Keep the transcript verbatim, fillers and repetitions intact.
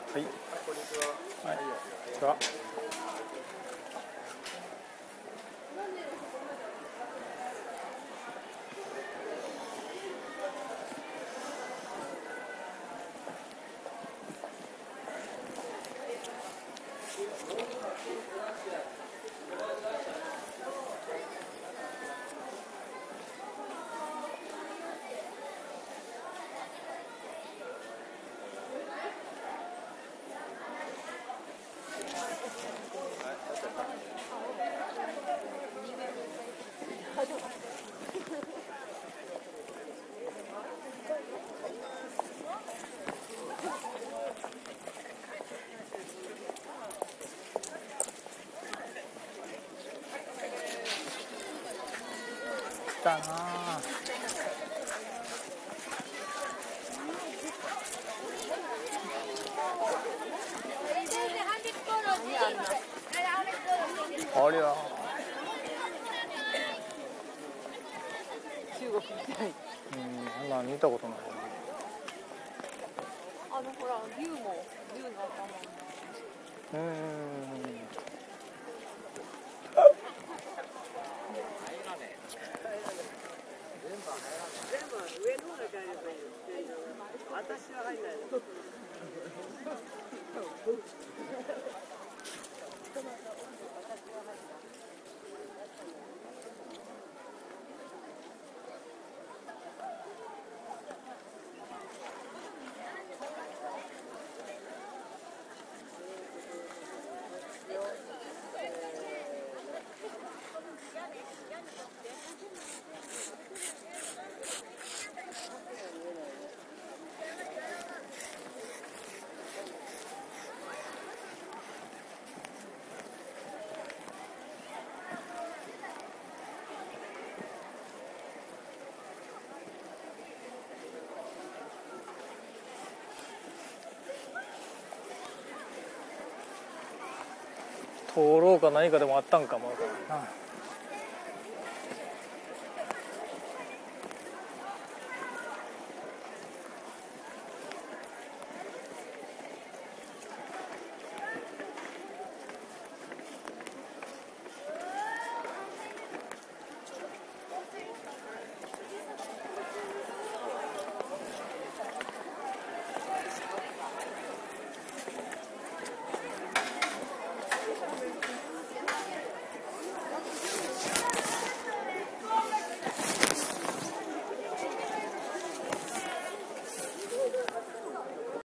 はい。こんにちは。はい。こんにちは。来たなあ。ありゃ。 中国みたい。 うん、あんな見たことない。 あのほら竜も竜の頭。 うん。 全部上の方だけ入ればいいよ。私は入んないの。 通ろうか何かでもあったんかもわからんな。